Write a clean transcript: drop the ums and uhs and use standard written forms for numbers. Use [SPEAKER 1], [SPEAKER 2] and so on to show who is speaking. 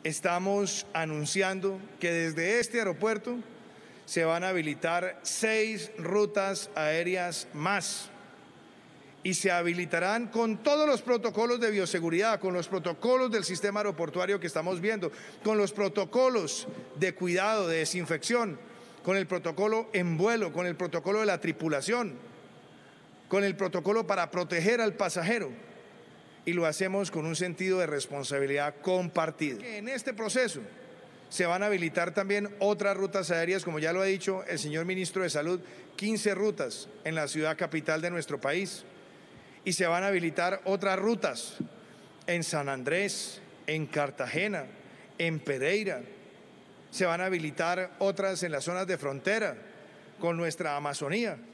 [SPEAKER 1] estamos anunciando que desde este aeropuerto se van a habilitar 6 rutas aéreas más y se habilitarán con todos los protocolos de bioseguridad, con los protocolos del sistema aeroportuario que estamos viendo, con los protocolos de cuidado, de desinfección, con el protocolo en vuelo, con el protocolo de la tripulación, con el protocolo para proteger al pasajero. Y lo hacemos con un sentido de responsabilidad compartido. En este proceso se van a habilitar también otras rutas aéreas, como ya lo ha dicho el señor ministro de Salud, 15 rutas en la ciudad capital de nuestro país. Y se van a habilitar otras rutas en San Andrés, en Cartagena, en Pereira. Se van a habilitar otras en las zonas de frontera con nuestra Amazonía.